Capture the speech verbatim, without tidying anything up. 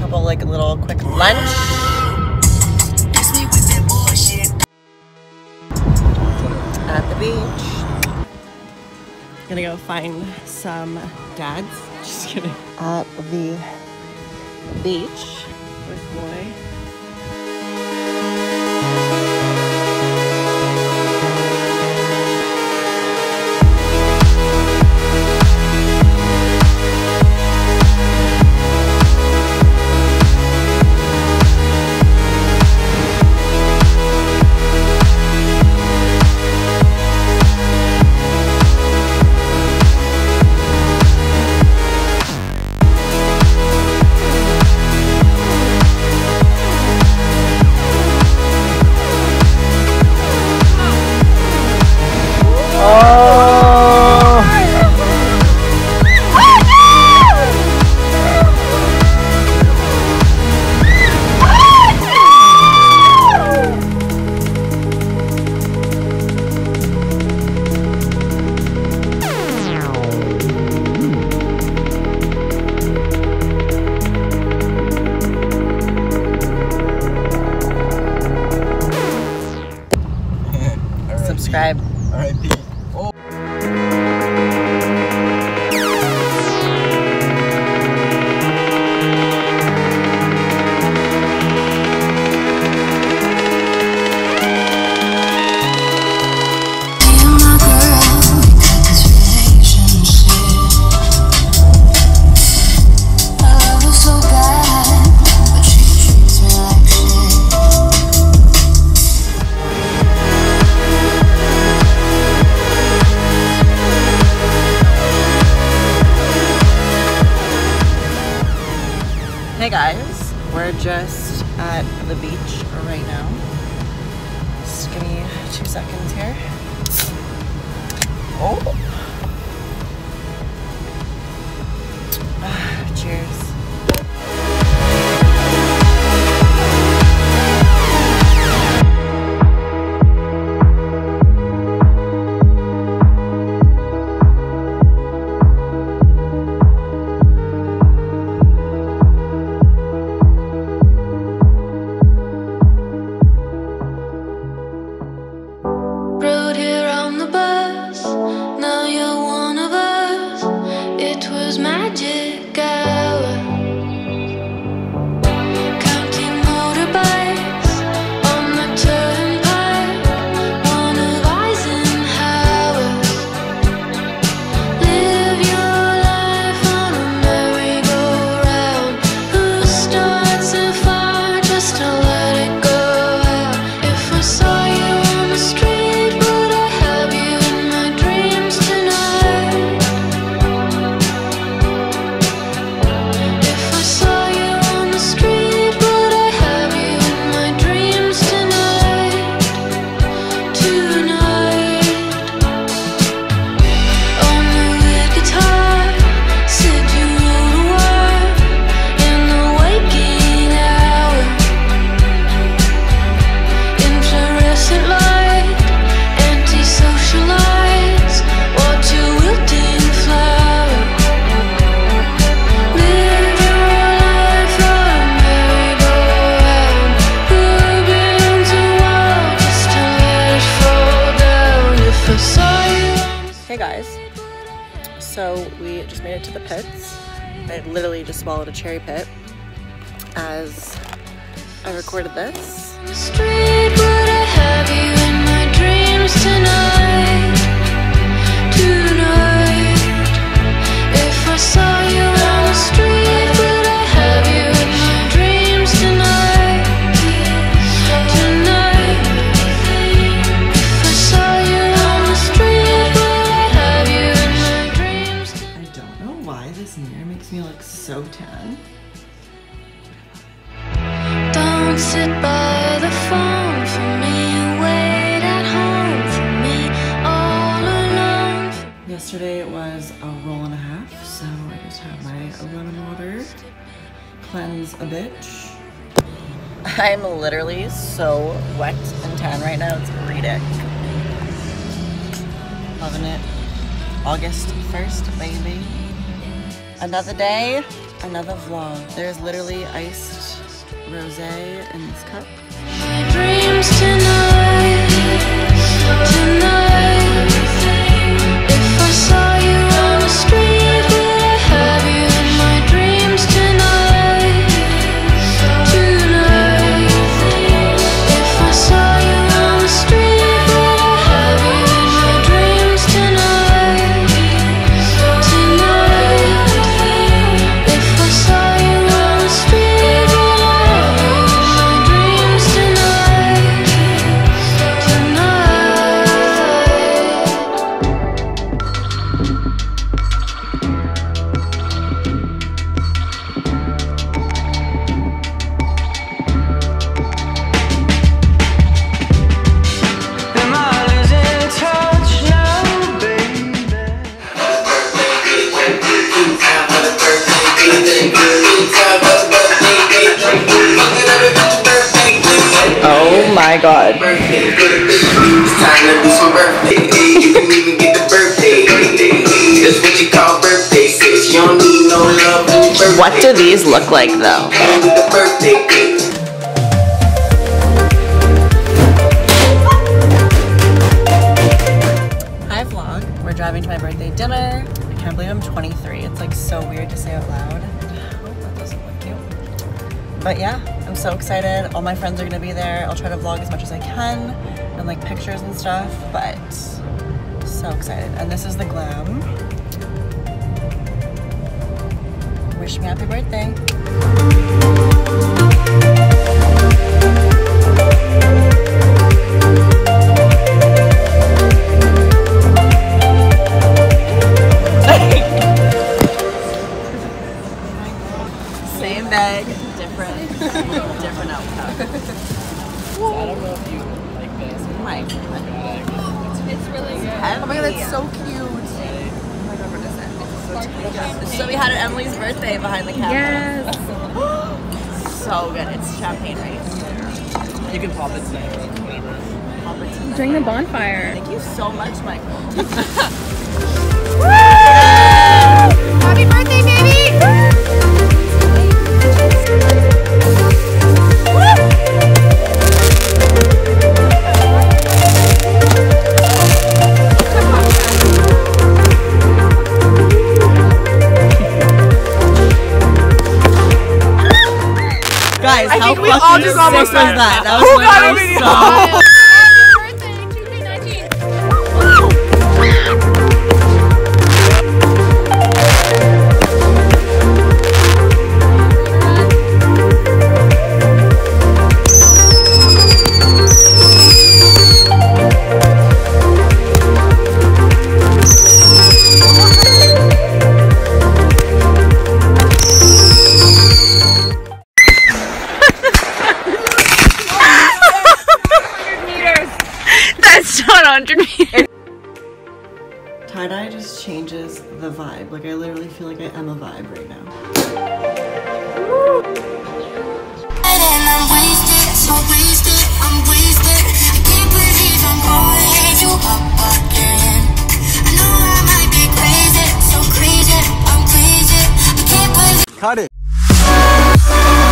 couple like little quick lunch. At the beach. Gonna go find some dads. Just kidding. At the beach with boy. Subscribe. R I P Oh. Hey guys, we're just at the beach right now. Just give me two seconds here. Oh! Ah, cheers. Hey guys, so we just made it to the pits. I literally just swallowed a cherry pit as I recorded this. On the street, would I have you in my dreams tonight? Tonight, if I saw you on the street, would I have you in my dreams tonight? Tonight, if I saw you on the street, would I have you in my dreams tonight? I don't know why this mirror makes me look so tan. Don't sit by the phone for me, wait at home for me, all alone. Yesterday it was a roll and a half, so I just have my lemon water, cleanse a bitch. I'm literally so wet and tan right now, it's ridiculous. Loving it. August first, baby. Another day another vlog. There's literally iced rosé in this cup. My dreams tonight, tonight. If I saw you on the street, would I have you in my dreams tonight, tonight? If I saw you on the street, would I have you in my dreams tonight, tonight? If I saw you on the street, would I have you in my dreams tonight, Am I losing touch now, baby? Oh my god. It's time to do some birthday. You can even get the birthday. That's what you call birthday sex. You don't need no love for your birthday. What do these look like though? With the birthday cake. Hi vlog. We're driving to my birthday dinner. I can't believe I'm twenty-three. It's like so weird to say out loud. Oh, that doesn't look cute. But yeah, I'm so excited. All my friends are gonna be there. I'll try to vlog as much as I can and like pictures and stuff, but so excited. And this is the glam. Wish me happy birthday. Same bag, different, different outcome. I don't know if you like this. Oh my god. It's really good. Oh my god, that's so cute. Oh my god, what is that? So we had Emily's birthday behind the camera. Yes. So good. It's champagne, right? You can pop it tonight or whatever. Pop it tonight. During the bonfire. Thank you so much, Michael. Happy birthday, baby! Guys, I how think we all fucking just sick almost was said- that? That Who was got a literally video? so... Happy birthday, two K That's not one hundred meters. Tie-dye just changes the vibe. Like I literally feel like I am a vibe right now. And I'm wasted, so wasted, I'm wasted. I can't believe I'm calling you up again. I know I might be crazy, so crazy, I'm crazy. I can't believe. Cut it.